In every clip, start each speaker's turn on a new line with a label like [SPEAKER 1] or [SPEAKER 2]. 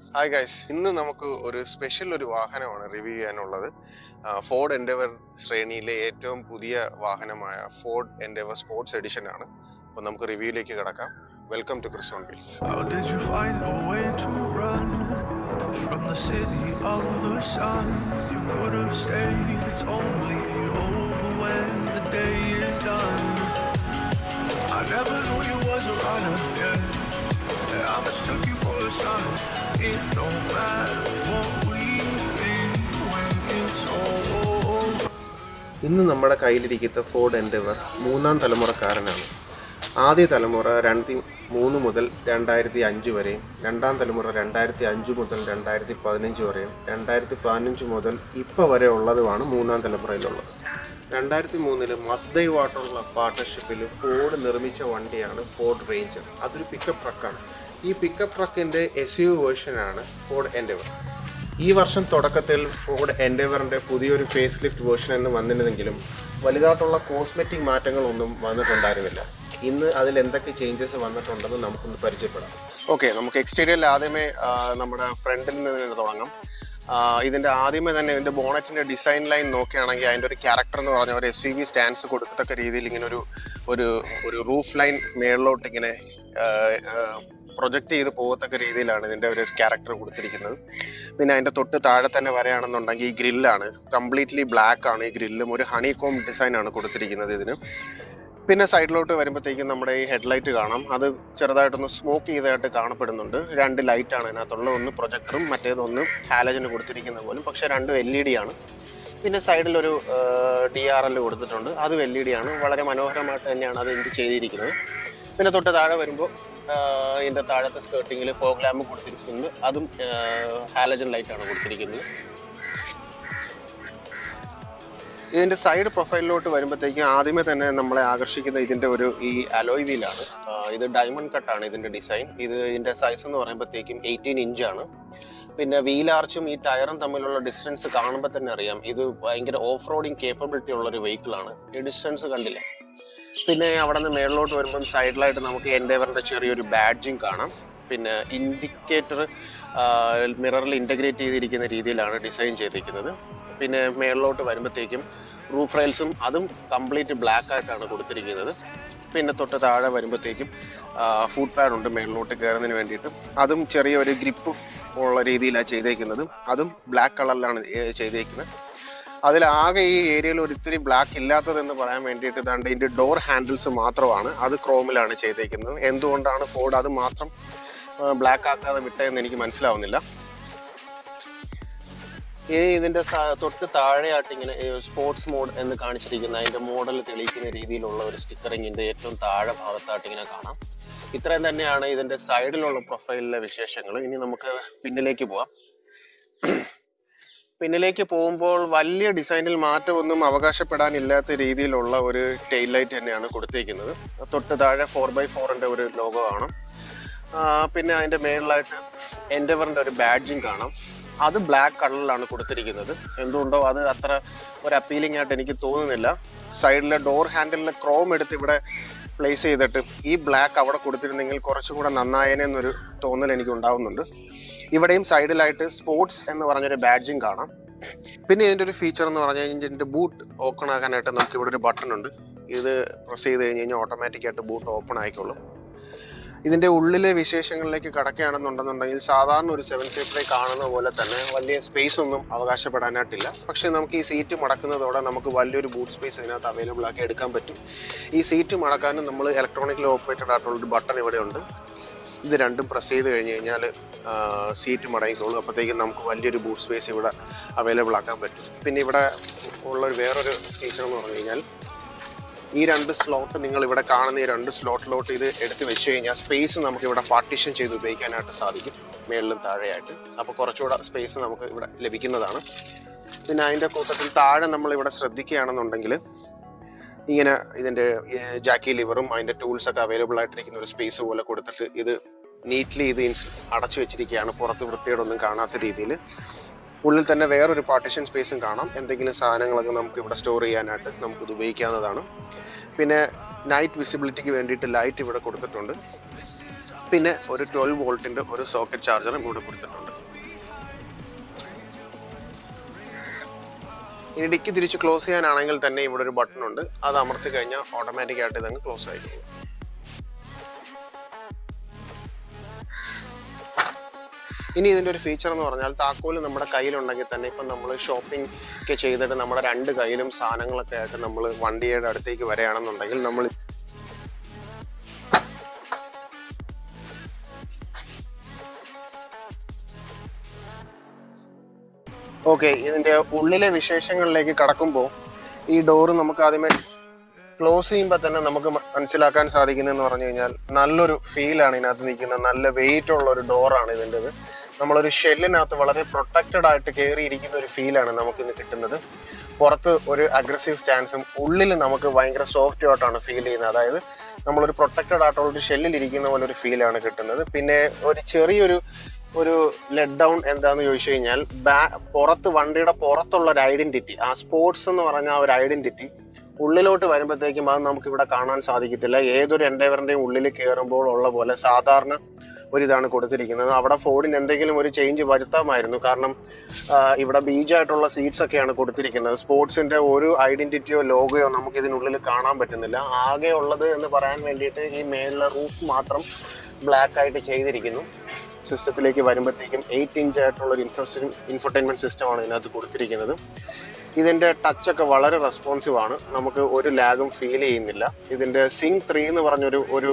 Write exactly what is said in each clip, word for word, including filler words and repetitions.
[SPEAKER 1] Hi guys, ഇന്ന് നമുക്ക് ഒരു സ്പെഷ്യൽ ഒരു വാഹനമാണ് റിവ്യൂ ചെയ്യാനുള്ളത്. ഫോർഡ് എൻഡെവർ ശ്രേണിയിലെ ഏറ്റവും പുതിയ വാഹനമായ ഫോർഡ് എൻഡെവർ സ്പോർട്സ് എഡിഷൻ ആണ്. അപ്പോൾ നമുക്ക് റിവ്യൂയിലേക്ക് കടക്കാം. Welcome to Chris on wheels.
[SPEAKER 2] How did you find a way to run from the city of the sun? You could have stayed, it's only over when the day is done. I never knew you was a runner, yeah. I mistook you for a son. It don't matter what we think when it's all over.
[SPEAKER 1] ഇന്ന് നമ്മുടെ കയ്യിലിരിക്കുന്ന Ford endeavour മൂന്നാം തലമുറക്കാരനാണ്. ആദ്യ തലമുറ രണ്ടായിരത്തി മൂന്ന് മുതൽ രണ്ടായിരത്തി അഞ്ച് വരെയും, രണ്ടാം തലമുറ രണ്ടായിരത്തി അഞ്ച് മുതൽ രണ്ടായിരത്തി പതിനഞ്ച് വരെയും, രണ്ടായിരത്തി പതിനഞ്ച് മുതൽ ഇപ്പോൾ വരെ ഉള്ളതുമാണ് മൂന്നാം തലമുറയിലുള്ളത്. രണ്ടായിരത്തി മൂന്നില് മസ്ദയുമായിട്ടുള്ള പാർട്ണർഷിപ്പിൽ ഫോർഡ് നിർമ്മിച്ച വണ്ടിയാണ് ഫോർഡ് റേഞ്ചർ. അതൊരു പിക്കപ്പ് ട്രക്കാണ്. ഈ പിക്കപ്പ് ട്രക്കിൻ്റെ എസ് യു വേർഷനാണ് ഫോർഡ് എൻഡെവർ. ഈ വർഷം തുടക്കത്തിൽ ഫോർഡ് എൻഡെവറിൻ്റെ പുതിയൊരു ഫേസ് ലിഫ്റ്റ് വേർഷൻ എന്ന് വന്നിരുന്നെങ്കിലും വലുതായിട്ടുള്ള കോസ്മെറ്റിക് മാറ്റങ്ങളൊന്നും വന്നിട്ടുണ്ടായിരുന്നില്ല. ഇന്ന് അതിൽ എന്തൊക്കെ ചേഞ്ചസ് വന്നിട്ടുണ്ടെന്ന് നമുക്കൊന്ന് പരിചയപ്പെടാം. ഓക്കെ, നമുക്ക് എക്സ്റ്റീരിയറിൽ ആദ്യമേ നമ്മുടെ ഫ്രണ്ടിൽ നിന്ന് തുടങ്ങാം. ഇതിൻ്റെ ആദ്യമേ തന്നെ ഇതിൻ്റെ ബോണറ്റിൻ്റെ ഡിസൈൻ ലൈൻ നോക്കുകയാണെങ്കിൽ അതിൻ്റെ ഒരു ക്യാരക്ടർ എന്ന് പറഞ്ഞാൽ ഒരു എസ് യു വി സ്റ്റാൻഡ്സ് കൊടുക്കത്തക്ക രീതിയിൽ ഇങ്ങനെ ഒരു ഒരു ഒരു റൂഫ് ലൈൻ മേളിലോട്ട് ഇങ്ങനെ പ്രൊജക്റ്റ് ചെയ്ത് പോകത്തക്ക രീതിയിലാണ് ഇതിൻ്റെ ഒരു ക്യാരക്ടർ കൊടുത്തിരിക്കുന്നത്. പിന്നെ അതിൻ്റെ തൊട്ട് താഴെ തന്നെ വരെയാണെന്നുണ്ടെങ്കിൽ ഈ ഗ്രില്ലാണ് കംപ്ലീറ്റ്ലി ബ്ലാക്ക് ആണ്. ഈ ഗ്രില്ലും ഒരു ഹണി കോം ഡിസൈൻ ആണ് കൊടുത്തിരിക്കുന്നത് ഇതിന്. പിന്നെ സൈഡിലോട്ട് വരുമ്പോഴത്തേക്കും നമ്മുടെ ഈ ഹെഡ്ലൈറ്റ് കാണാം. അത് ചെറുതായിട്ടൊന്ന് സ്മോക്ക് ചെയ്തതായിട്ട് കാണപ്പെടുന്നുണ്ട്. രണ്ട് ലൈറ്റാണ് അതിനകത്തുള്ള, ഒന്ന് പ്രൊജക്ടറും മറ്റേതൊന്ന് ഹാലജന് കൊടുത്തിരിക്കുന്ന പോലും, പക്ഷേ രണ്ടും എൽ ഇ ഡി ആണ്. പിന്നെ സൈഡിലൊരു ഡി ആർ എൽ കൊടുത്തിട്ടുണ്ട്, അതും എൽ ഇ ഡി ആണ്. വളരെ മനോഹരമായിട്ട് തന്നെയാണ് അത് ഇത് ചെയ്തിരിക്കുന്നത്. പിന്നെ തൊട്ട് താഴെ വരുമ്പോൾ ഇതിൻ്റെ താഴത്തെ സ്കേർട്ടിങ്ങിൽ ഫോഗ് ലാമ്പ് കൊടുത്തിരിക്കുന്നത്, അതും ഹാലജൻ ലൈറ്റാണ് കൊടുത്തിരിക്കുന്നത്. ഇതിൻ്റെ സൈഡ് പ്രൊഫൈലിലോട്ട് വരുമ്പോഴത്തേക്കും ആദ്യമേ തന്നെ നമ്മളെ ആകർഷിക്കുന്ന ഇതിൻ്റെ ഒരു ഈ അലോയ് വീലാണ്. ഇത് ഡയമണ്ട് കട്ടാണ് ഇതിൻ്റെ ഡിസൈൻ. ഇത് ഇതിൻ്റെ സൈസ് എന്ന് പറയുമ്പോഴത്തേക്കും എയ്റ്റീൻ ഇഞ്ചാണ്. പിന്നെ വീൽ ആർച്ചും ഈ ടയറും തമ്മിലുള്ള ഡിസ്റ്റൻസ് കാണുമ്പോൾ തന്നെ അറിയാം ഇത് ഭയങ്കര ഓഫ് റോഡിങ് കേപ്പബിലിറ്റി ഉള്ളൊരു വെഹിക്കിളാണ്. ഈ ഡിസ്റ്റൻസ് കണ്ടില്ല. പിന്നെ അവിടെ നിന്ന് മേളിലോട്ട് വരുമ്പം സൈഡിലായിട്ട് നമുക്ക് എൻഡെവറിൻ്റെ ചെറിയൊരു ബാഡ്ജിങ് കാണാം. പിന്നെ ഇൻഡിക്കേറ്റർ മിററിൽ ഇൻ്റഗ്രേറ്റ് ചെയ്തിരിക്കുന്ന രീതിയിലാണ് ഡിസൈൻ ചെയ്തിരിക്കുന്നത്. പിന്നെ മേളിലോട്ട് വരുമ്പോഴത്തേക്കും റൂഫ് റെയിൽസും അതും കംപ്ലീറ്റ് ബ്ലാക്ക് ആയിട്ടാണ് കൊടുത്തിരിക്കുന്നത്. പിന്നെ തൊട്ട് താഴെ വരുമ്പോഴത്തേക്കും ഫുട് പാഡ് ഉണ്ട് മേളിലോട്ട് കയറുന്നതിന് വേണ്ടിയിട്ട്. അതും ചെറിയൊരു ഗ്രിപ്പ് ഉള്ള രീതിയിലാണ് ചെയ്തേക്കുന്നത്. അതും ബ്ലാക്ക് കളറിലാണ് ചെയ്തേക്കുന്നത്. അതിലാകെ ഈ ഏരിയയിൽ ഒരിത്തിരി ബ്ലാക്ക് ഇല്ലാത്തതെന്ന് പറയാൻ വേണ്ടിയിട്ട് ഇതാണ്ട് ഇതിൻ്റെ ഡോർ ഹാൻഡിൽസ് മാത്രമാണ്, അത് ക്രോമിലാണ് ചെയ്തേക്കുന്നത്. എന്തുകൊണ്ടാണ് ഫോർഡ് അത് മാത്രം ബ്ലാക്ക് ആക്കാതെ വിട്ടതെന്ന് എനിക്ക് മനസ്സിലാവുന്നില്ല. ഈ ഇതിൻ്റെ തൊട്ട് താഴെയായിട്ട് ഇങ്ങനെ സ്പോർട്സ് മോഡ് എന്ന് കാണിച്ചിരിക്കുന്ന അതിൻ്റെ മോഡൽ തെളിയിക്കുന്ന രീതിയിലുള്ള ഒരു സ്റ്റിക്കറിങ്ങിൻ്റെ ഏറ്റവും താഴെ ഭാഗത്തായിട്ട് ഇങ്ങനെ കാണാം. ഇത്രയും തന്നെയാണ് ഇതിൻ്റെ സൈഡിലുള്ള പ്രൊഫൈലിലെ വിശേഷങ്ങൾ. ഇനി നമുക്ക് പിന്നിലേക്ക് പോവാം. പിന്നിലേക്ക് പോകുമ്പോൾ വലിയ ഡിസൈനിൽ മാറ്റമൊന്നും അവകാശപ്പെടാനില്ലാത്ത രീതിയിലുള്ള ഒരു ടെയിൽ ലൈറ്റ് തന്നെയാണ് കൊടുത്തിരിക്കുന്നത്. തൊട്ട് താഴെ ഫോർ ബൈ ഫോറിൻ്റെ ഒരു ലോഗോ കാണാം. പിന്നെ അതിൻ്റെ മേളിലായിട്ട് എൻഡെവറിൻ്റെ ഒരു ബാഡ്ജിങ് കാണാം. അത് ബ്ലാക്ക് കളറിലാണ് കൊടുത്തിരിക്കുന്നത്. എന്തുകൊണ്ടോ അത് അത്ര ഒരു അപ്പീലിംഗ് ആയിട്ട് എനിക്ക് തോന്നുന്നില്ല. സൈഡിലെ ഡോർ ഹാൻഡിലിലെ ക്രോം എടുത്ത് ഇവിടെ പ്ലേസ് ചെയ്തിട്ട് ഈ ബ്ലാക്ക് അവിടെ കൊടുത്തിരുന്നെങ്കിൽ കുറച്ചും കൂടെ നന്നായേനെന്നൊരു തോന്നൽ എനിക്ക് ഉണ്ടാവുന്നുണ്ട്. ഇവിടെയും സൈഡിലായിട്ട് സ്പോർട്സ് എന്ന് പറഞ്ഞൊരു ബാഡ്ജിങ് കാണാം. പിന്നെ ഇതിൻ്റെ ഒരു ഫീച്ചർ എന്ന് പറഞ്ഞു കഴിഞ്ഞാൽ ഇതിൻ്റെ ബൂട്ട് ഓപ്പൺ ആക്കാനായിട്ട് നമുക്ക് ഇവിടെ ഒരു ബട്ടൺ ഉണ്ട്. ഇത് പ്രസ് ചെയ്ത് കഴിഞ്ഞ് കഴിഞ്ഞാൽ ഓട്ടോമാറ്റിക്കായിട്ട് ബൂട്ട് ഓപ്പൺ ആയിക്കോളും. ഇതിൻ്റെ ഉള്ളിലെ വിശേഷങ്ങളിലേക്ക് കടക്കുകയാണെന്നുണ്ടെന്നുണ്ടെങ്കിൽ സാധാരണ ഒരു സെവൻ സീറ്ററിൽ കാണുന്ന പോലെ തന്നെ വലിയ സ്പേസ് ഒന്നും അവകാശപ്പെടാനായിട്ടില്ല. പക്ഷേ നമുക്ക് ഈ സീറ്റ് മടക്കുന്നതോടെ നമുക്ക് വലിയൊരു ബൂട്ട് സ്പേസ് ഇതിനകത്ത് അവൈലബിൾ ആക്കി എടുക്കാൻ പറ്റും. ഈ സീറ്റ് മടക്കാനും നമ്മൾ ഇലക്ട്രോണിക്കലി ഓപ്പറേറ്റഡ് ആയിട്ടുള്ളൊരു ബട്ടൺ ഇവിടെ ഉണ്ട്. ഇത് രണ്ടും പ്രസ് ചെയ്ത് കഴിഞ്ഞ് കഴിഞ്ഞാൽ സീറ്റ് മടങ്ങിക്കോളും. അപ്പോഴത്തേക്കും നമുക്ക് വലിയൊരു ബൂട്ട് സ്പേസ് ഇവിടെ അവൈലബിൾ ആക്കാൻ പറ്റും. പിന്നെ ഇവിടെ ഉള്ളൊരു വേറൊരു ഫീച്ചർ എന്ന് പറഞ്ഞു കഴിഞ്ഞാൽ ഈ രണ്ട് സ്ലോട്ട് നിങ്ങൾ ഇവിടെ കാണുന്ന ഈ രണ്ട് സ്ലോട്ടിലോട്ട് ഇത് എടുത്ത് വെച്ച് കഴിഞ്ഞാൽ സ്പേസ് നമുക്ക് ഇവിടെ പാർട്ടീഷൻ ചെയ്ത് ഉപയോഗിക്കാനായിട്ട് സാധിക്കും, മേളിലും താഴെയായിട്ട്. അപ്പോൾ കുറച്ചുകൂടെ സ്പേസ് നമുക്ക് ഇവിടെ ലഭിക്കുന്നതാണ്. പിന്നെ അതിൻ്റെ കൂട്ടത്തിൽ താഴെ നമ്മൾ ഇവിടെ ശ്രദ്ധിക്കുകയാണെന്നുണ്ടെങ്കിൽ ഇങ്ങനെ ഇതിൻ്റെ ജാക്കി ലിവറും അതിൻ്റെ ടൂൾസൊക്കെ അവൈലബിൾ ആയിട്ടിരിക്കുന്ന ഒരു സ്പേസ് പോലെ കൊടുത്തിട്ട് ഇത് നീറ്റ്ലി ഇത് അടച്ചു വെച്ചിരിക്കുകയാണ്, പുറത്ത് വൃത്തിയോടൊന്നും കാണാത്ത രീതിയിൽ. ഉള്ളിൽ തന്നെ വേറൊരു പാർട്ടീഷൻ സ്പേസും കാണാം. എന്തെങ്കിലും സാധനങ്ങളൊക്കെ നമുക്ക് ഇവിടെ സ്റ്റോർ ചെയ്യാനായിട്ട് നമുക്കിത് ഉപയോഗിക്കാവുന്നതാണ്. പിന്നെ നൈറ്റ് വിസിബിലിറ്റിക്ക് വേണ്ടിയിട്ട് ലൈറ്റ് ഇവിടെ കൊടുത്തിട്ടുണ്ട്. പിന്നെ ഒരു ട്വൽവ് വോൾട്ടിൻ്റെ ഒരു സോക്കറ്റ് ചാർജറും ഇവിടെ കൊടുത്തിട്ടുണ്ട്. ഇനി ഡിക്കി തിരിച്ച് ക്ലോസ് ചെയ്യാനാണെങ്കിൽ തന്നെ ഇവിടെ ഒരു ബട്ടൺ ഉണ്ട്, അത് അമർത്തി കഴിഞ്ഞാൽ ഓട്ടോമാറ്റിക്കായിട്ട് ഇതങ്ങ് ക്ലോസ് ആയിരിക്കും. ഇനി ഇതിൻ്റെ ഒരു ഫീച്ചർ എന്ന് പറഞ്ഞാൽ താക്കോല് നമ്മുടെ കയ്യിലുണ്ടെങ്കിൽ തന്നെ ഇപ്പം നമ്മൾ ഷോപ്പിംഗ് ഒക്കെ ചെയ്തിട്ട് നമ്മുടെ രണ്ട് കയ്യിലും സാധനങ്ങളൊക്കെ ആയിട്ട് നമ്മൾ വണ്ടിയുടെ അടുത്തേക്ക് വരികയാണെന്നുണ്ടെങ്കിൽ നമ്മൾ ഓക്കെ ഇതിൻ്റെ ഉള്ളിലെ വിശേഷങ്ങളിലേക്ക് കടക്കുമ്പോൾ ഈ ഡോറ് നമുക്ക് ആദ്യമേ ക്ലോസ് ചെയ്യുമ്പോൾ തന്നെ നമുക്ക് മനസ്സിലാക്കാൻ സാധിക്കുന്നതെന്ന് പറഞ്ഞു കഴിഞ്ഞാൽ നല്ലൊരു ഫീലാണ് ഇതിനകത്ത് നിൽക്കുന്നത്. നല്ല വെയിറ്റ് ഉള്ള ഒരു ഡോറാണ് ഇതിൻ്റെത്. നമ്മളൊരു ഷെല്ലിനകത്ത് വളരെ പ്രൊട്ടക്റ്റഡ് ആയിട്ട് കയറിയിരിക്കുന്ന ഒരു ഫീലാണ് നമുക്കിന്ന് കിട്ടുന്നത്. പുറത്ത് ഒരു അഗ്രസീവ് സ്റ്റാൻസും ഉള്ളിൽ നമുക്ക് ഭയങ്കര സോഫ്റ്റ് ആയിട്ടാണ് ഫീൽ ചെയ്യുന്നത്. അതായത് നമ്മളൊരു പ്രൊട്ടക്റ്റഡ് ആയിട്ടുള്ള ഒരു ഷെല്ലിൽ ഇരിക്കുന്ന പോലെ ഒരു ഫീലാണ് കിട്ടുന്നത്. പിന്നെ ഒരു ചെറിയൊരു ഒരു ലെറ്റ് ഡൗൺ എന്താന്ന് ചോദിച്ചു കഴിഞ്ഞാൽ ബാ പുറത്ത് വണ്ടിയുടെ പുറത്തുള്ള ഒരു ഐഡന്റിറ്റി, ആ സ്പോർട്സ് എന്ന് പറഞ്ഞ ആ ഒരു ഐഡന്റിറ്റി ഉള്ളിലോട്ട് വരുമ്പോഴത്തേക്കും അത് നമുക്ക് ഇവിടെ കാണാൻ സാധിക്കത്തില്ല. ഏതൊരു എൻഡേവറിന്റെയും ഉള്ളിൽ കയറുമ്പോൾ ഉള്ള പോലെ സാധാരണ ഒരിതാണ് കൊടുത്തിരിക്കുന്നത്. അവിടെ ഫോർഡിന് എന്തെങ്കിലും ഒരു ചേഞ്ച് വരുത്താമായിരുന്നു. കാരണം ഇവിടെ ബീജായിട്ടുള്ള സീറ്റ്സ് ഒക്കെയാണ് കൊടുത്തിരിക്കുന്നത്. സ്പോർട്സിന്റെ ഒരു ഐഡന്റിറ്റിയോ ലോഗോയോ നമുക്ക് ഇതിനുള്ളിൽ കാണാൻ പറ്റുന്നില്ല. ആകെ ഉള്ളത് എന്ന് പറയാൻ വേണ്ടിയിട്ട് ഈ മേളിലെ റൂഫ് മാത്രം ബ്ലാക്ക് ആയിട്ട് ചെയ്തിരിക്കുന്നു. സിസ്റ്റത്തിലേക്ക് വരുമ്പോഴത്തേക്കും എയ്റ്റ് ഇഞ്ച് ആയിട്ടുള്ള ഒരു ഇൻഫോ ഇൻഫർടൈൻമെന്റ് സിസ്റ്റമാണ് ഇതിനകത്ത് കൊടുത്തിരിക്കുന്നത്. ഇതിന്റെ ടച്ച് ഒക്കെ വളരെ റെസ്പോൺസീവ് ആണ്, നമുക്ക് ഒരു ലാഗും ഫീൽ ചെയ്യുന്നില്ല. ഇതിന്റെ സിങ്ക് ത്രീ എന്ന് പറഞ്ഞൊരു ഒരു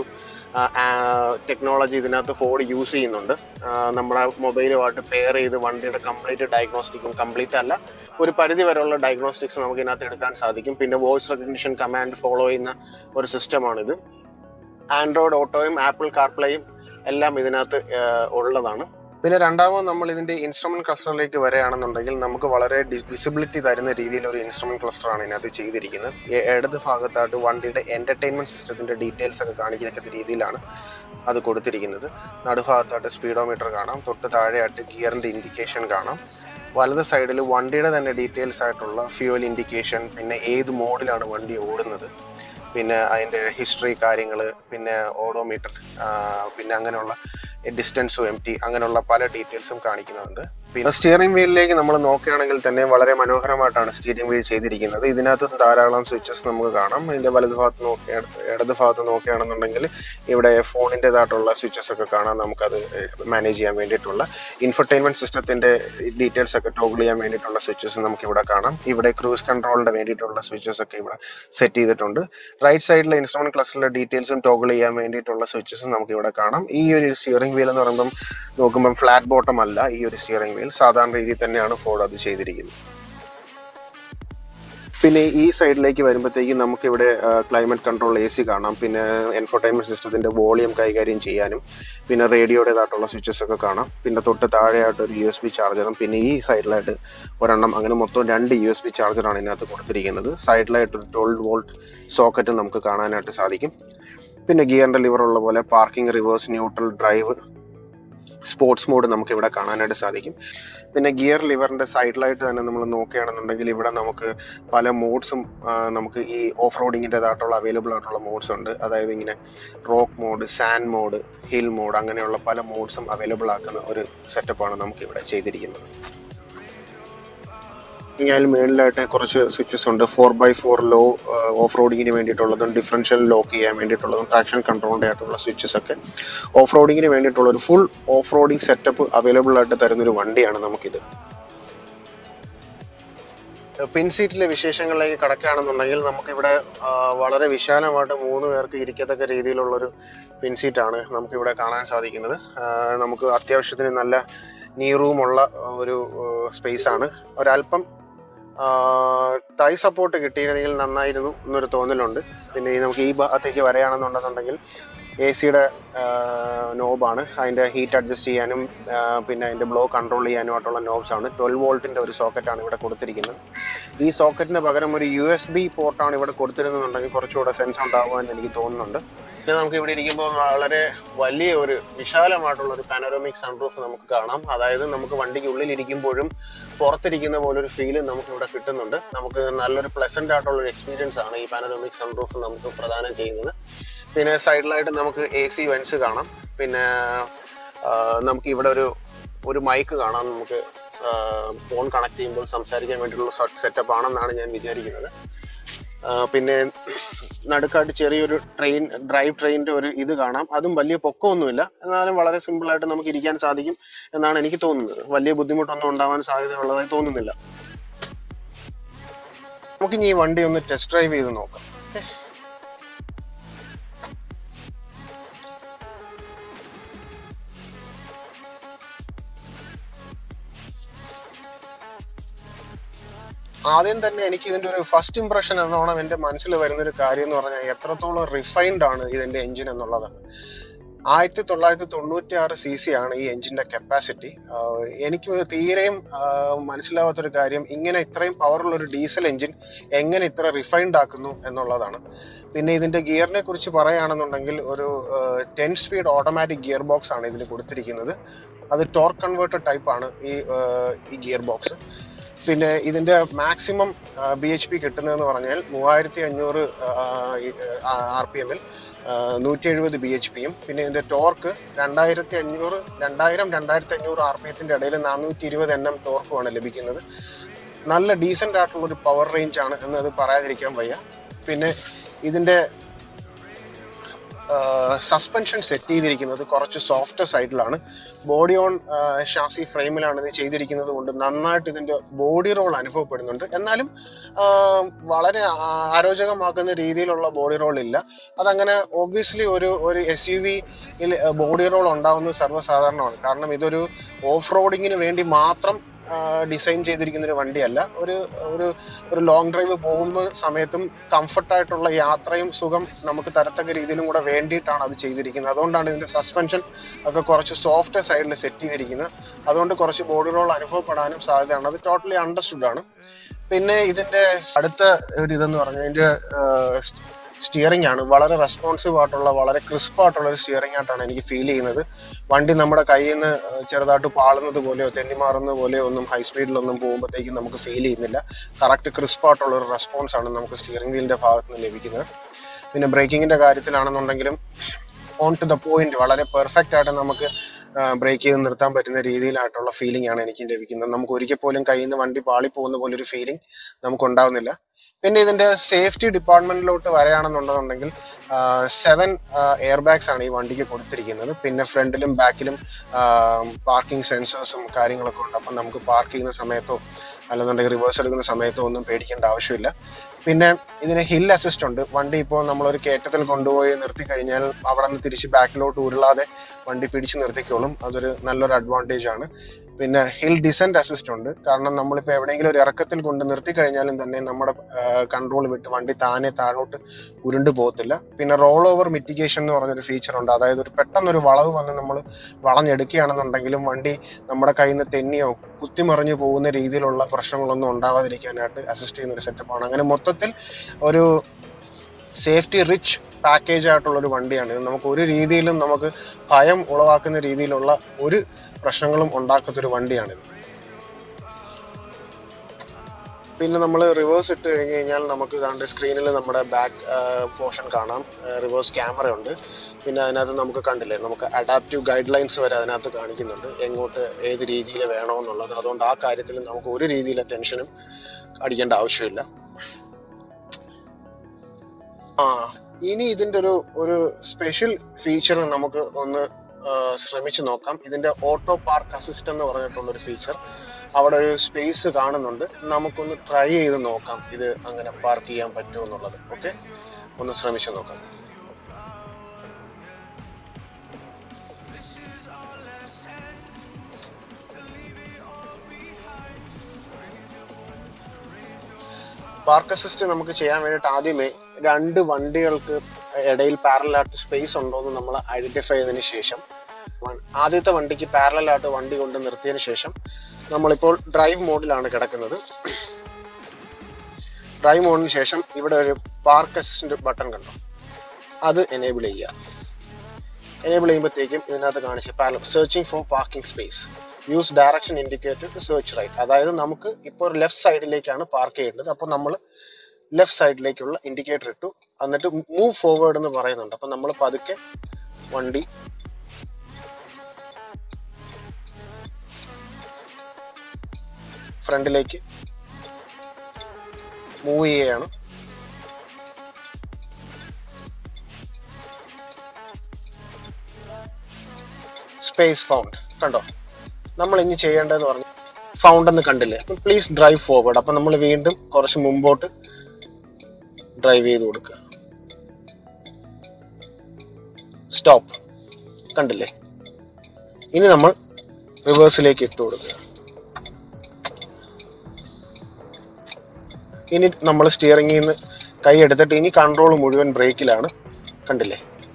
[SPEAKER 1] ടെക്നോളജി ഇതിനകത്ത് ഫോർഡ് യൂസ് ചെയ്യുന്നുണ്ട്. നമ്മുടെ മൊബൈലുമായിട്ട് പെയർ ചെയ്ത് വണ്ടിയുടെ കംപ്ലീറ്റ് ഡയഗ്നോസ്റ്റിക്കും, കംപ്ലീറ്റ് അല്ല ഒരു പരിധി വരെയുള്ള ഡയഗ്നോസ്റ്റിക്സ് നമുക്ക് ഇതിനകത്ത് എടുക്കാൻ സാധിക്കും. പിന്നെ വോയിസ് റെക്കഗ്നിഷൻ കമാൻഡ് ഫോളോ ചെയ്യുന്ന ഒരു സിസ്റ്റമാണിത്. ആൻഡ്രോയിഡ് ഓട്ടോയും ആപ്പിൾ കാർപ്ലേയും എല്ലാം ഇതിനകത്ത് ഉള്ളതാണ്. പിന്നെ രണ്ടാമത് നമ്മൾ ഇതിന്റെ ഇൻസ്ട്രുമെന്റ് ക്ലസ്റ്ററിലേക്ക് വരികയാണെന്നുണ്ടെങ്കിൽ നമുക്ക് വളരെ വിസിബിലിറ്റി തരുന്ന രീതിയിൽ ഒരു ഇൻസ്ട്രുമെന്റ് ക്ലസ്റ്ററാണ് ഇതിനകത്ത് ചെയ്തിരിക്കുന്നത്. ഇടത് ഭാഗത്തായിട്ട് വണ്ടിയുടെ എന്റർടൈൻമെന്റ് സിസ്റ്റത്തിന്റെ ഡീറ്റെയിൽസ് ഒക്കെ കാണിക്കുന്ന രീതിയിലാണ് അത് കൊടുത്തിരിക്കുന്നത്. നടുഭാഗത്തായിട്ട് സ്പീഡോമീറ്റർ കാണാം, തൊട്ട് താഴെയായിട്ട് ഗിയറിന്റെ ഇൻഡിക്കേഷൻ കാണാം. വലത് സൈഡിൽ വണ്ടിയുടെ തന്നെ ഡീറ്റെയിൽസ് ആയിട്ടുള്ള ഫ്യൂവൽ ഇൻഡിക്കേഷൻ, പിന്നെ ഏത് മോഡിലാണ് വണ്ടി ഓടുന്നത്, പിന്നെ അതിൻ്റെ ഹിസ്റ്ററി കാര്യങ്ങൾ, പിന്നെ ഓഡോമീറ്റർ, പിന്നെ അങ്ങനെയുള്ള ഡിസ്റ്റൻസും എം ടി അങ്ങനെയുള്ള പല ഡീറ്റെയിൽസും കാണിക്കുന്നുണ്ട്. പിന്നെ സ്റ്റിയറിംഗ് വീലിലേക്ക് നമ്മൾ നോക്കുകയാണെങ്കിൽ തന്നെ വളരെ മനോഹരമായിട്ടാണ് സ്റ്റിയറിംഗ് വീൽ ചെയ്തിരിക്കുന്നത്. ഇതിനകത്ത് ധാരാളം സ്വിച്ചസ് നമുക്ക് കാണാം. ഇതിൻ്റെ വലത് ഭാഗത്ത് നോക്കി ഇടത് ഭാഗത്ത് നോക്കുകയാണെന്നുണ്ടെങ്കിൽ ഇവിടെ ഫോണിൻ്റെതായിട്ടുള്ള സ്വിച്ചസ് ഒക്കെ കാണാം. നമുക്കത് മാനേജ് ചെയ്യാൻ വേണ്ടിയിട്ടുള്ള ഇൻഫർടൈൻമെന്റ് സിസ്റ്റത്തിന്റെ ഡീറ്റെയിൽസ് ഒക്കെ ടോഗിൾ ചെയ്യാൻ വേണ്ടിയിട്ടുള്ള സ്വിച്ചസ് നമുക്ക് ഇവിടെ കാണാം. ഇവിടെ ക്രൂസ് കൺട്രോളിന്റെ വേണ്ടിയിട്ടുള്ള സ്വിച്ചസ് ഒക്കെ ഇവിടെ സെറ്റ് ചെയ്തിട്ടുണ്ട്. റൈറ്റ് സൈഡിലെ ഇൻസ്ട്രുമെന്റ് ക്ലസ്റ്ററിലെ ഡീറ്റെയിൽസും ടോഗിൾ ചെയ്യാൻ വേണ്ടിയിട്ടുള്ള സ്വിച്ചസും നമുക്ക് ഇവിടെ കാണാം. ഈ ഒരു സ്റ്റിയറിംഗ് വീൽ എന്ന് പറയുമ്പം നോക്കുമ്പം ഫ്ലാറ്റ് ബോട്ടം അല്ല ഈ ഒരു സ്റ്റിയറിംഗ് വീൽ, സാധാരണ രീതിയിൽ തന്നെയാണ് ഫോർഡ് അത് ചെയ്തിരിക്കുന്നത്. പിന്നെ ഈ സൈഡിലേക്ക് വരുമ്പോഴത്തേക്കും നമുക്കിവിടെ ക്ലൈമറ്റ് കൺട്രോൾ എ സി കാണാം. പിന്നെ എൻഫർടൈൻമെന്റ് സിസ്റ്റത്തിന്റെ വോളിയം കൈകാര്യം ചെയ്യാനും പിന്നെ റേഡിയോയുടേതായിട്ടുള്ള സ്വിച്ചസ് ഒക്കെ കാണാം. പിന്നെ തൊട്ട് താഴെയായിട്ട് ഒരു യു എസ് ബി ചാർജറും പിന്നെ ഈ സൈഡിലായിട്ട് ഒരെണ്ണം, അങ്ങനെ മൊത്തം രണ്ട് യു എസ് ബി ചാർജറാണ് ഇതിനകത്ത് കൊടുത്തിരിക്കുന്നത്. സൈഡിലായിട്ട് ഒരു ട്വൽവ് വോൾട്ട് സോക്കറ്റും നമുക്ക് കാണാനായിട്ട് സാധിക്കും. പിന്നെ ഗിയറിന്റെ ലിവർ ഉള്ള പോലെ parking, reverse, neutral, drive, sports mode നമുക്ക് ഇവിടെ കാണാനായിട്ട് സാധിക്കും. പിന്നെ ഗിയർ ലിവറിന്റെ സൈഡിലായിട്ട് തന്നെ നമ്മൾ നോക്കുകയാണെന്നുണ്ടെങ്കിൽ ഇവിടെ നമുക്ക് പല മോഡ്സും നമുക്ക് ഈ ഓഫ് റോഡിങ്ങിൻ്റെതായിട്ടുള്ള അവൈലബിൾ ആയിട്ടുള്ള മോഡ്സ് ഉണ്ട്. അതായത് ഇങ്ങനെ rock mode, sand mode, hill mode അങ്ങനെയുള്ള പല മോഡ്സും അവൈലബിൾ ആക്കുന്ന ഒരു സെറ്റപ്പാണ് നമുക്ക് ഇവിടെ ചെയ്തിരിക്കുന്നത്. ഇനി മേളിലായിട്ട് കുറച്ച് സ്വിച്ചസ് ഉണ്ട്. Four by four low off റോഡിങ്ങിന് വേണ്ടിയിട്ടുള്ളതും ഡിഫറൻഷ്യൽ ലോക്ക് ചെയ്യാൻ വേണ്ടിയിട്ടുള്ളതും ട്രാക്ഷൻ കൺട്രോളിൻ്റെ ആയിട്ടുള്ള സ്വിച്ചസ് ഒക്കെ ഓഫ് റോഡിങ്ങിന് വേണ്ടിയിട്ടുള്ള ഒരു full off roading setup available ആയിട്ട് തരുന്നൊരു വണ്ടിയാണ് നമുക്കിത്. പിൻ സീറ്റിലെ വിശേഷങ്ങളിലേക്ക് കടക്കുകയാണെന്നുണ്ടെങ്കിൽ നമുക്കിവിടെ വളരെ വിശാലമായിട്ട് മൂന്ന് പേർക്ക് ഇരിക്കത്തക്ക രീതിയിലുള്ളൊരു പിൻ സീറ്റാണ് നമുക്കിവിടെ കാണാൻ സാധിക്കുന്നത്. നമുക്ക് അത്യാവശ്യത്തിന് നല്ല നീ റൂമുള്ള ഒരു സ്പേസ് ആണ്. ഒരല്പം തൈ സപ്പോർട്ട് കിട്ടിയിരുന്നെങ്കിൽ നന്നായിരുന്നു എന്നൊരു തോന്നലുണ്ട്. പിന്നെ നമുക്ക് ഈ ഭാഗത്തേക്ക് വരികയാണെന്നുണ്ടെന്നുണ്ടെങ്കിൽ എ സിയുടെ നോബാണ്, അതിൻ്റെ ഹീറ്റ് അഡ്ജസ്റ്റ് ചെയ്യാനും പിന്നെ അതിൻ്റെ ബ്ലോ കൺട്രോൾ ചെയ്യാനുമായിട്ടുള്ള നോബ്സ് ആണ്. ട്വൽവ് വോൾട്ടിൻ്റെ ഒരു സോക്കറ്റാണ് ഇവിടെ കൊടുത്തിരിക്കുന്നത്. ഈ സോക്കറ്റിന് പകരം ഒരു യു എസ് ബി പോർട്ടാണ് ഇവിടെ കൊടുത്തിരുന്നുണ്ടെങ്കിൽ കുറച്ചുകൂടെ സെൻസ് ഉണ്ടാകുമെന്ന് എനിക്ക് തോന്നുന്നുണ്ട്. പിന്നെ നമുക്ക് ഇവിടെ ഇരിക്കുമ്പോൾ വളരെ വലിയ ഒരു വിശാലമായിട്ടുള്ള ഒരു പാനോറമിക് സൺറൂഫ് നമുക്ക് കാണാം. അതായത് നമുക്ക് വണ്ടിക്ക് ഉള്ളിൽ ഇരിക്കുമ്പോഴും പുറത്തിരിക്കുന്ന പോലൊരു ഫീല് നമുക്ക് ഇവിടെ കിട്ടുന്നുണ്ട്. നമുക്ക് നല്ലൊരു പ്ലസന്റ് ആയിട്ടുള്ള ഒരു എക്സ്പീരിയൻസ് ആണ് ഈ പാനോറമിക് സൺറൂഫ് നമുക്ക് പ്രദാനം ചെയ്യുന്നത്. പിന്നെ സൈഡിലായിട്ട് നമുക്ക് എ സി വെൻസ് കാണാം. പിന്നെ നമുക്ക് ഇവിടെ ഒരു ഒരു മൈക്ക് കാണാം, നമുക്ക് ഫോൺ കണക്ട് ചെയ്യുമ്പോൾ സംസാരിക്കാൻ വേണ്ടിയിട്ടുള്ള സെറ്റപ്പ് ആണെന്നാണ് ഞാൻ വിചാരിക്കുന്നത്. പിന്നെ നടുക്കായിട്ട് ചെറിയൊരു ട്രെയിൻ ഡ്രൈവ് ട്രെയിനിൻ്റെ ഒരു ഇത് കാണാം. അതും വലിയ പൊക്കമൊന്നുമില്ല, എന്നാലും വളരെ സിമ്പിളായിട്ട് നമുക്ക് ഇരിക്കാൻ സാധിക്കും എന്നാണ് എനിക്ക് തോന്നുന്നത്. വലിയ ബുദ്ധിമുട്ടൊന്നും ഉണ്ടാവാൻ സാധ്യതയുള്ളതായി തോന്നുന്നില്ല. നമുക്കിനി ഈ വണ്ടി ഒന്ന് ടെസ്റ്റ് ഡ്രൈവ് ചെയ്ത് നോക്കാം. ആദ്യം തന്നെ എനിക്ക് ഇതിന്റെ ഒരു ഫസ്റ്റ് ഇംപ്രഷൻ എന്നോണം എൻ്റെ മനസ്സിൽ വരുന്നൊരു കാര്യം എന്ന് പറഞ്ഞാൽ എത്രത്തോളം റിഫൈൻഡ് ആണ് ഇതിന്റെ എഞ്ചിൻ എന്നുള്ളതാണ്. ആയിരത്തി തൊള്ളായിരത്തി തൊണ്ണൂറ്റി ആറ് സി സി ആണ് ഈ എഞ്ചിന്റെ കപ്പാസിറ്റി. എനിക്ക് തീരെയും മനസ്സിലാവാത്തൊരു കാര്യം ഇങ്ങനെ ഇത്രയും പവറുള്ള ഒരു ഡീസൽ എഞ്ചിൻ എങ്ങനെ ഇത്ര റിഫൈൻഡ് ആക്കുന്നു എന്നുള്ളതാണ്. പിന്നെ ഇതിന്റെ ഗിയറിനെ കുറിച്ച് പറയുകയാണെന്നുണ്ടെങ്കിൽ ഒരു ten speed automatic gearbox ആണ് ഇതിന് കൊടുത്തിരിക്കുന്നത്. അത് ടോർക്ക് കൺവേർട്ടർ ടൈപ്പ് ആണ് ഈ ഈ ഗിയർ ബോക്സ്. പിന്നെ ഇതിന്റെ മാക്സിമം ബി എച്ച് പി കിട്ടുന്നതെന്ന് പറഞ്ഞാൽ മൂവായിരത്തി അഞ്ഞൂറ് ആർ പി എമ്മിൽ നൂറ്റി എഴുപത് ബി എച്ച് പിയും പിന്നെ ഇതിന്റെ ടോർക്ക് രണ്ടായിരത്തി അഞ്ഞൂറ് രണ്ടായിരം രണ്ടായിരത്തി അഞ്ഞൂറ് ആർ പി എത്തിന്റെ ഇടയിൽ നാനൂറ്റി ഇരുപത് എൻ എം ടോർക്കുമാണ് ലഭിക്കുന്നത്. നല്ല ഡീസൻ്റ് ആയിട്ടുള്ള ഒരു പവർ റേഞ്ച് ആണ് എന്നത് പറയാതിരിക്കാൻ വയ്യ. പിന്നെ ഇതിന്റെ സസ്പെൻഷൻ സെറ്റ് ചെയ്തിരിക്കുന്നത് കുറച്ച് സോഫ്റ്റ് സൈഡിലാണ്. ബോഡി ഓൺ ഷാസി ഫ്രെയിമിലാണ് ഇത് ചെയ്തിരിക്കുന്നത് കൊണ്ട് നന്നായിട്ട് ഇതിന്റെ ബോഡി റോൾ അനുഭവപ്പെടുന്നുണ്ട്. എന്നാലും വളരെ അരോചകമാക്കുന്ന രീതിയിലുള്ള ബോഡി റോൾ ഇല്ല. അതങ്ങനെ ഒബ്വിയസ്ലി ഒരു ഒരു എസ് യു വിയിൽ ബോഡി റോൾ ഉണ്ടാവുന്നത് സർവ്വസാധാരണമാണ്. കാരണം ഇതൊരു ഓഫ് റോഡിങ്ങിന് വേണ്ടി മാത്രം ഡിസൈൻ ചെയ്തിരിക്കുന്ന ഒരു വണ്ടിയല്ല. ഒരു ഒരു ഒരു ലോങ് ഡ്രൈവ് പോകുന്ന സമയത്തും കംഫർട്ടായിട്ടുള്ള യാത്രയും സുഖം നമുക്ക് തരത്തക്ക രീതിയിലും കൂടെ വേണ്ടിയിട്ടാണ് അത് ചെയ്തിരിക്കുന്നത്. അതുകൊണ്ടാണ് ഇതിന്റെ സസ്പെൻഷൻ ഒക്കെ കുറച്ച് സോഫ്റ്റ് സൈഡിൽ സെറ്റ് ചെയ്തിരിക്കുന്നത്. അതുകൊണ്ട് കുറച്ച് ബോഡി റോൾ അനുഭവപ്പെടാനും സാധ്യതയാണ്. അത് ടോട്ടലി അണ്ടർസ്റ്റുഡ് ആണ്. പിന്നെ ഇതിന്റെ അടുത്ത ഒരു ഇതെന്ന് പറഞ്ഞാൽ ഇതിന്റെ സ്റ്റിയറിംഗ് ആണ്. വളരെ റെസ്പോൺസീവ് ആയിട്ടുള്ള വളരെ ക്രിസ്പ് ആയിട്ടുള്ള ഒരു സ്റ്റിയറിംഗ് ആയിട്ടാണ് എനിക്ക് ഫീൽ ചെയ്യുന്നത്. വണ്ടി നമ്മുടെ കയ്യിൽ നിന്ന് ചെറുതായിട്ട് പാളുന്നത് പോലെയോ തെന്നിമാറുന്നത് പോലെയോ ഒന്നും ഹൈ സ്പീഡിലൊന്നും പോകുമ്പോഴത്തേക്കും നമുക്ക് ഫീൽ ചെയ്യുന്നില്ല. കറക്റ്റ് ക്രിസ്പ് ആയിട്ടുള്ള ഒരു റെസ്പോൺസ് ആണ് നമുക്ക് സ്റ്റിയറിംഗ് വീലിന്റെ ഭാഗത്ത് നിന്ന് ലഭിക്കുന്നത്. പിന്നെ ബ്രേക്കിങ്ങിന്റെ കാര്യത്തിലാണെന്നുണ്ടെങ്കിലും ഓൺ ടു ദ പോയിന്റ് വളരെ പെർഫെക്റ്റ് ആയിട്ട് നമുക്ക് ബ്രേക്ക് ചെയ്ത് നിർത്താൻ പറ്റുന്ന രീതിയിലായിട്ടുള്ള ഫീലിംഗ് ആണ് എനിക്ക് ലഭിക്കുന്നത്. നമുക്ക് ഒരിക്കൽ പോലും കയ്യിൽ നിന്ന് വണ്ടി പാളി പോകുന്ന പോലെ ഒരു ഫീലിംഗ് നമുക്ക് ഉണ്ടാവുന്നില്ല. പിന്നെ ഇതിന്റെ സേഫ്റ്റി ഡിപ്പാർട്ട്മെന്റിലോട്ട് വരികയാണെന്നുണ്ടെന്നുണ്ടെങ്കിൽ സെവൻ എയർ ബാഗ്സ് ആണ് ഈ വണ്ടിക്ക് കൊടുത്തിരിക്കുന്നത്. പിന്നെ ഫ്രണ്ടിലും ബാക്കിലും പാർക്കിംഗ് സെൻസേഴ്സും കാര്യങ്ങളൊക്കെ ഉണ്ട്. അപ്പം നമുക്ക് പാർക്ക് ചെയ്യുന്ന സമയത്തോ അല്ലെന്നുണ്ടെങ്കിൽ റിവേഴ്സ് എടുക്കുന്ന സമയത്തോ ഒന്നും പേടിക്കേണ്ട ആവശ്യമില്ല. പിന്നെ ഇതിന് ഹിൽ അസിസ്റ്റ് ഉണ്ട്. വണ്ടി ഇപ്പോൾ നമ്മളൊരു കയറ്റത്തിൽ കൊണ്ടുപോയി നിർത്തി കഴിഞ്ഞാൽ അവിടെ നിന്ന് തിരിച്ച് ബാക്കിലോട്ട് ഉരുളാതെ വണ്ടി പിടിച്ച് നിർത്തിക്കോളും. അതൊരു നല്ലൊരു അഡ്വാൻറ്റേജ് ആണ്. പിന്നെ ഹിൽ ഡിസെന്റ് അസിസ്റ്റ് ഉണ്ട്. കാരണം നമ്മളിപ്പോൾ എവിടെയെങ്കിലും ഒരു ഇറക്കത്തിൽ കൊണ്ട് നിർത്തി കഴിഞ്ഞാലും തന്നെ നമ്മുടെ കൺട്രോൾ വിട്ട് വണ്ടി താനെ താഴോട്ട് ഉരുണ്ടു പോകത്തില്ല. പിന്നെ റോൾ ഓവർ മിറ്റിഗേഷൻ എന്ന് പറഞ്ഞൊരു ഫീച്ചർ ഉണ്ട്. അതായത് ഒരു പെട്ടെന്നൊരു വളവ് വന്ന് നമ്മൾ വളഞ്ഞെടുക്കുകയാണെന്നുണ്ടെങ്കിലും വണ്ടി നമ്മുടെ കയ്യിൽ നിന്ന് തെന്നിയോ കുത്തിമറിഞ്ഞു പോകുന്ന രീതിയിലുള്ള പ്രശ്നങ്ങളൊന്നും ഉണ്ടാവാതിരിക്കാനായിട്ട് അസിസ്റ്റ് ചെയ്യുന്ന ഒരു സെറ്റപ്പാണ്. അങ്ങനെ മൊത്തത്തിൽ ഒരു സേഫ്റ്റി റിച്ച് പാക്കേജ് ആയിട്ടുള്ള ഒരു വണ്ടിയാണ് ഇത്. നമുക്ക് ഒരു രീതിയിലും നമുക്ക് ഭയം ഉളവാക്കുന്ന രീതിയിലുള്ള ഒരു പ്രശ്നങ്ങളും ഉണ്ടാക്കാത്തൊരു വണ്ടിയാണിത്. പിന്നെ നമ്മൾ റിവേഴ്സ് ഇട്ട് കഴിഞ്ഞ് കഴിഞ്ഞാൽ നമുക്ക് ഇതാണ്ട് സ്ക്രീനിൽ നമ്മുടെ ബാക്ക് പോർഷൻ കാണാം. റിവേഴ്സ് ക്യാമറ ഉണ്ട്. പിന്നെ അതിനകത്ത് നമുക്ക് കണ്ടില്ലേ, നമുക്ക് അഡാപ്റ്റീവ് ഗൈഡ് ലൈൻസ് വരെ അതിനകത്ത് കാണിക്കുന്നുണ്ട്, എങ്ങോട്ട് ഏത് രീതിയിൽ വേണമെന്നുള്ളത്. അതുകൊണ്ട് ആ കാര്യത്തിൽ നമുക്ക് ഒരു രീതിയിലെ ടെൻഷനും അടിക്കേണ്ട ആവശ്യമില്ല. ആ ഇനി ഇതിന്റെ ഒരു ഒരു സ്പെഷ്യൽ ഫീച്ചർ നമുക്ക് ഒന്ന് ശ്രമിച്ചു നോക്കാം. ഇതിന്റെ ഓട്ടോ പാർക്ക് അസിസ്റ്റ് എന്ന് പറഞ്ഞിട്ടുള്ള ഒരു ഫീച്ചർ അവിടെ ഒരു സ്പേസ് കാണുന്നുണ്ട്. നമുക്കൊന്ന് ട്രൈ ചെയ്ത് നോക്കാം ഇത് അങ്ങനെ പാർക്ക് ചെയ്യാൻ പറ്റുമോ എന്നുള്ളത്. ഓക്കെ, ഒന്ന് ശ്രമിച്ചു നോക്കാം. പാർക്ക് അസിസ്റ്റ് നമുക്ക് ചെയ്യാൻ വേണ്ടിയിട്ട് ആദ്യമേ രണ്ട് വണ്ടികൾക്ക് ഇടയിൽ പാരലായിട്ട് സ്പേസ് ഉണ്ടോ എന്ന് നമ്മൾ ഐഡന്റിഫൈ ചെയ്തതിന് ശേഷം ആദ്യത്തെ വണ്ടിക്ക് പാരലായിട്ട് വണ്ടി കൊണ്ട് നിർത്തിയതിന് ശേഷം നമ്മളിപ്പോൾ ഡ്രൈവ് മോഡിലാണ് കിടക്കുന്നത്. ഡ്രൈവ് മോഡിന് ശേഷം ഇവിടെ ഒരു പാർക്ക് അസിസ്റ്റന്റ് ബട്ടൺ കണ്ടോ, അത് എനേബിൾ ചെയ്യുക. എനേബിൾ ചെയ്യുമ്പോഴത്തേക്കും ഇതിനകത്ത് കാണിച്ച് searching for parking space, use direction indicator to search right. അതായത് നമുക്ക് ഇപ്പോൾ ഒരു ലെഫ്റ്റ് സൈഡിലേക്കാണ് പാർക്ക് ചെയ്യേണ്ടത്. അപ്പോൾ നമ്മൾ ലെഫ്റ്റ് സൈഡിലേക്കുള്ള ഇൻഡിക്കേറ്റർ ഇട്ടു. എന്നിട്ട് മൂവ് ഫോർവേഡ് എന്ന് പറയുന്നുണ്ട്. അപ്പം നമ്മൾ പതുക്കെ വണ്ടി ഫ്രണ്ടിലേക്ക് മൂവ് ചെയ്യുകയാണ്. സ്പേസ് ഫൗണ്ട് കണ്ടോ? നമ്മൾ ഇനി ചെയ്യേണ്ടതെന്ന് പറഞ്ഞു ഫൗണ്ട് എന്ന് കണ്ടില്ലേ? അപ്പം പ്ലീസ് ഡ്രൈവ് ഫോർവേഡ്. അപ്പം നമ്മൾ വീണ്ടും കുറച്ച് മുമ്പോട്ട് ഡ്രൈവ് ചെയ്ത് കൊടുക്കുക. സ്റ്റോപ്പ് കണ്ടില്ലേ? ഇനി നമ്മൾ റിവേഴ്സിലേക്ക് ഇട്ട് കൊടുക്കുക. ഇനി നമ്മൾ സ്റ്റിയറിംഗിൽ നിന്ന് കൈ എടുത്തിട്ട് ഇനി കൺട്രോൾ മുഴുവൻ ബ്രേക്കിലാണ്. കണ്ടില്ലേ?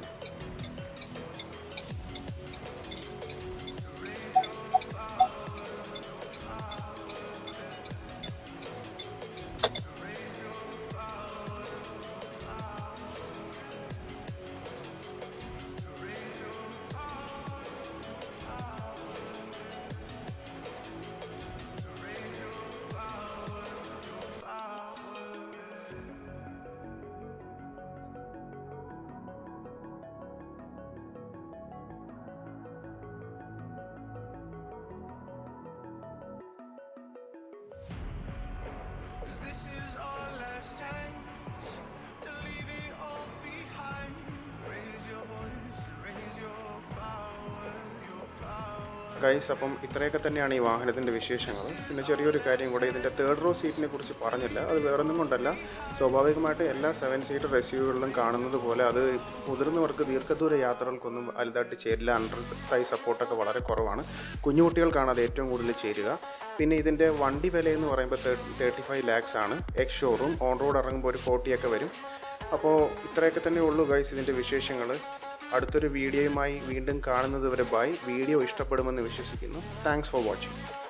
[SPEAKER 2] This is our last chance to leave it all behind. Raise your voice, raise your power, your power.
[SPEAKER 3] Guys, അപ്പം ഇത്രയൊക്കെ തന്നെയാണ് ഈ വാഹനത്തിൻ്റെ വിശേഷങ്ങൾ. പിന്നെ ചെറിയൊരു കാര്യം കൂടെ, ഇതിൻ്റെ തേർഡ് റോ സീറ്റിനെ കുറിച്ച് പറഞ്ഞില്ല. അത് വേറൊന്നും കൊണ്ടല്ല, സ്വാഭാവികമായിട്ട് എല്ലാ സെവൻ സീറ്റർ എസ് യു വികളിലും കാണുന്നത് പോലെ അത് മുതിർന്നവർക്ക് ദീർഘദൂര യാത്രകൾക്കൊന്നും വലുതായിട്ട് ചേരില്ല. അണ്ടർ തൈ സപ്പോർട്ടൊക്കെ വളരെ കുറവാണ്. കുഞ്ഞുകുട്ടികൾക്കാണ് അത് ഏറ്റവും കൂടുതൽ ചേരുക. പിന്നെ ഇതിൻ്റെ വണ്ടി വില എന്ന് പറയുമ്പോൾ തേർട്ടി ഫൈവ് ലാക്സ് ആണ്. എക്സ് ഷോറൂം ഓൺ റോഡ് ഇറങ്ങുമ്പോൾ ഒരു ഫോർട്ടിയൊക്കെ വരും. അപ്പോൾ ഇത്രയൊക്കെ തന്നെ ഉള്ളൂ ഗൈസ് ഇതിൻ്റെ വിശേഷങ്ങൾ. അടുത്തൊരു വീഡിയോയുമായി വീണ്ടും കാണുന്നത് വരെ ബൈ. വീഡിയോ ഇഷ്ടപ്പെടുമെന്ന് വിശ്വസിക്കുന്നു. Thanks for watching.